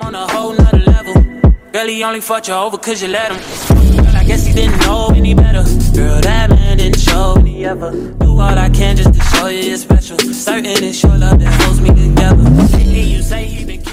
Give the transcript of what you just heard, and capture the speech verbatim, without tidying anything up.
on a whole nother level. Girl, he only fucked you over cause you let him. Girl, I guess he didn't know any better. Girl, that man didn't show me ever. Do all I can just to show you you're special. Certain it's your love that holds me together. Hey, you say he been